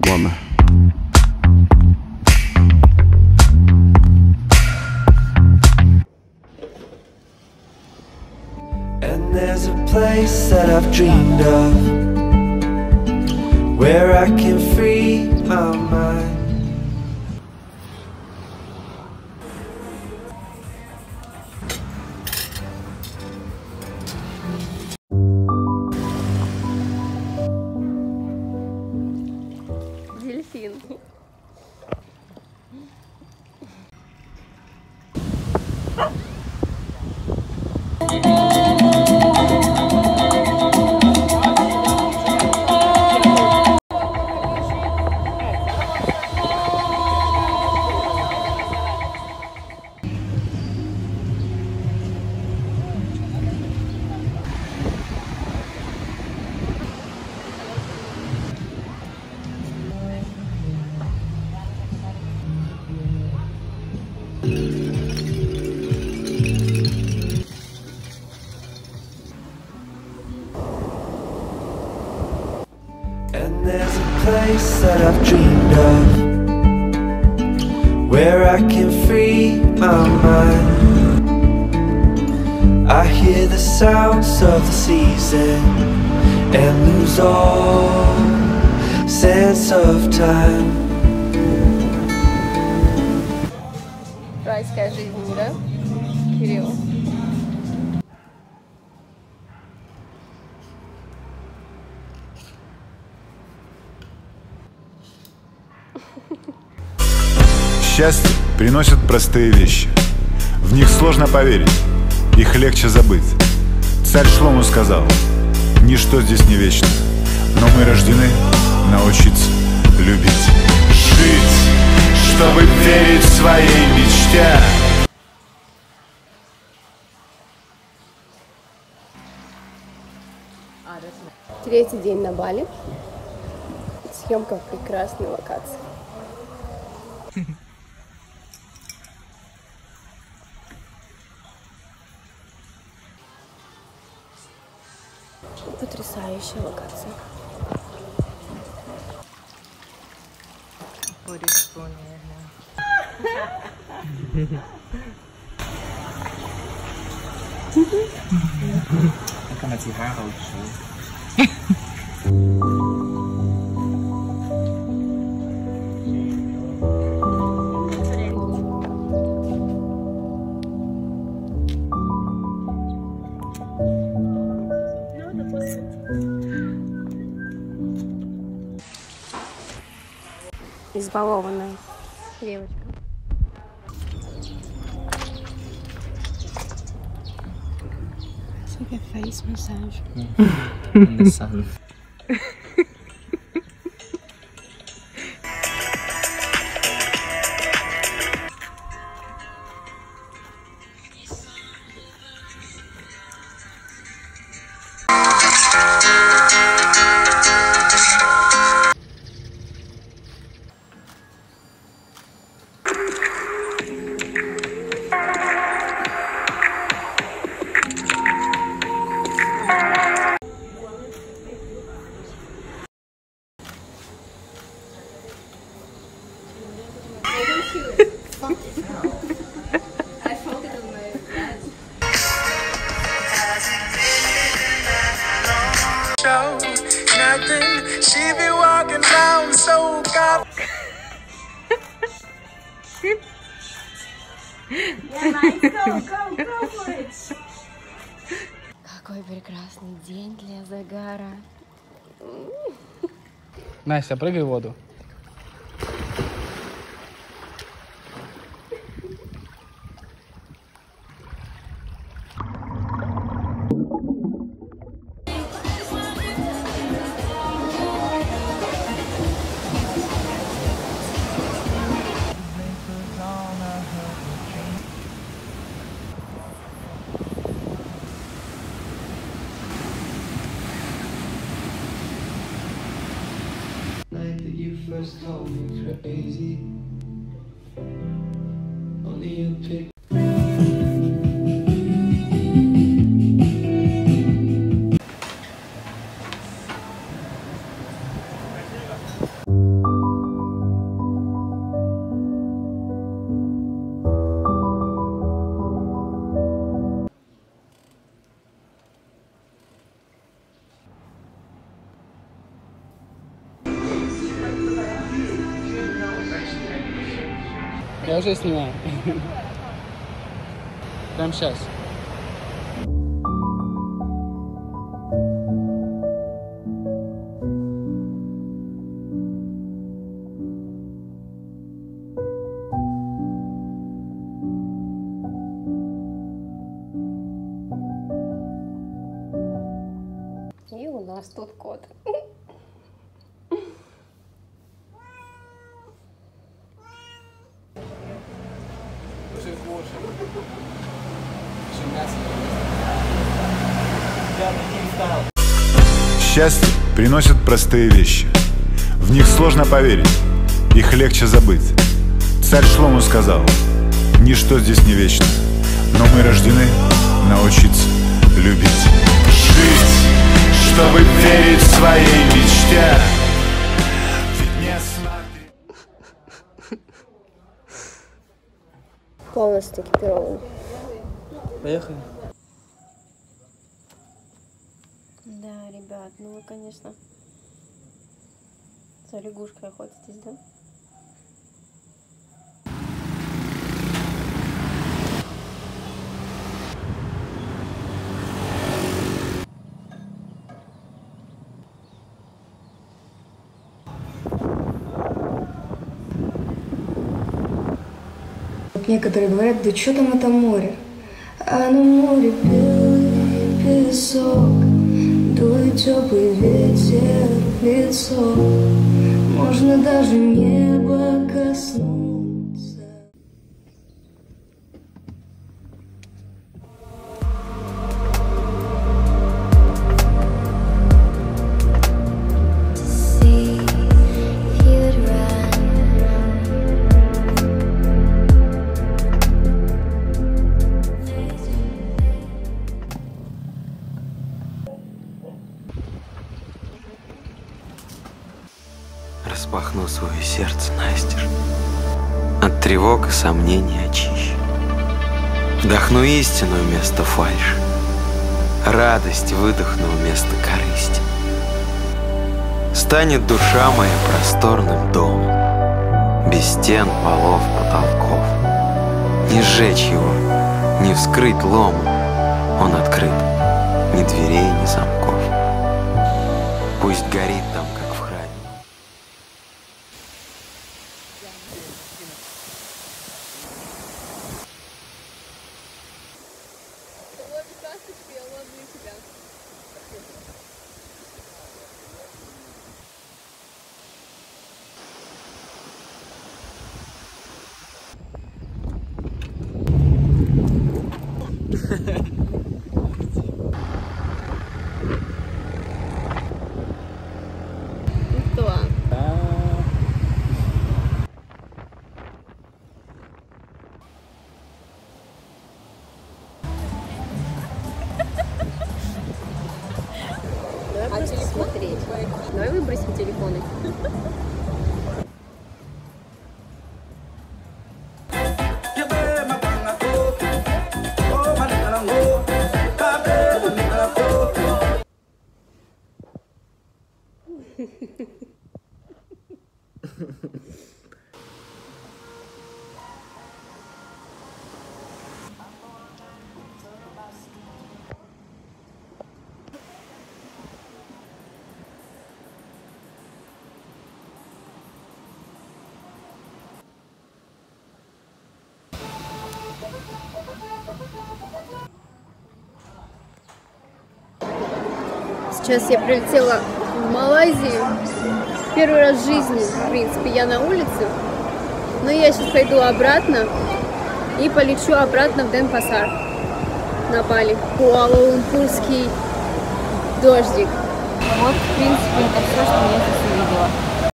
планы. And there's a place that I've dreamed of, where I can free my mind. Дельфин. And there's a place that I've dreamed of, where I can free my mind. I hear the sounds of the season and lose all sense of time. Райская жизнь, да, Кирилл? Счастье приносят простые вещи. В них сложно поверить, их легче забыть. Царь Шлому сказал: ничто здесь не вечно, но мы рождены научиться любить, жить, чтобы верить в своей мечте. Третий день на Бали. Съемка в прекрасной локации. Потрясающая локация. Избалованная девочка. It's like a face massage. In the sun. She be walking down so God. Какой прекрасный день для загара. Настя, прыгай в воду. Night that you first called me crazy. Only you pick. Я уже снимаю. Прям сейчас. И у нас тут кот. Счастье приносит простые вещи. В них сложно поверить, их легче забыть. Царь Шлому сказал: ничто здесь не вечно, но мы рождены научиться любить. Жить, чтобы верить в своей мечте. Ведь не смотри. Полностью экипирован. Поехали. Да, ребят, ну вы, конечно, за лягушкой охотитесь, да? Некоторые говорят, да что там это море? А на море белый песок, дует теплый ветер в лицо, можно даже небо коснуться. Распахну свое сердце настежь, от тревог и сомнений очищу. Вдохну истину вместо фальши, радость выдохну вместо корысти. Станет душа моя просторным домом, без стен, полов, потолков. Не сжечь его, не вскрыть ломом, он открыт, ни дверей, ни замков. Пусть горит там, как в храме. Что? Давай просто смотреть. Давай выбросим телефоны. Сейчас я прилетела в Малайзию. Первый раз в жизни, в принципе, я на улице. Но я сейчас пойду обратно и полечу обратно в Денпасар на Бали. Куала-Лумпурский дождик. Вот, в принципе, это все, что я здесь увидела.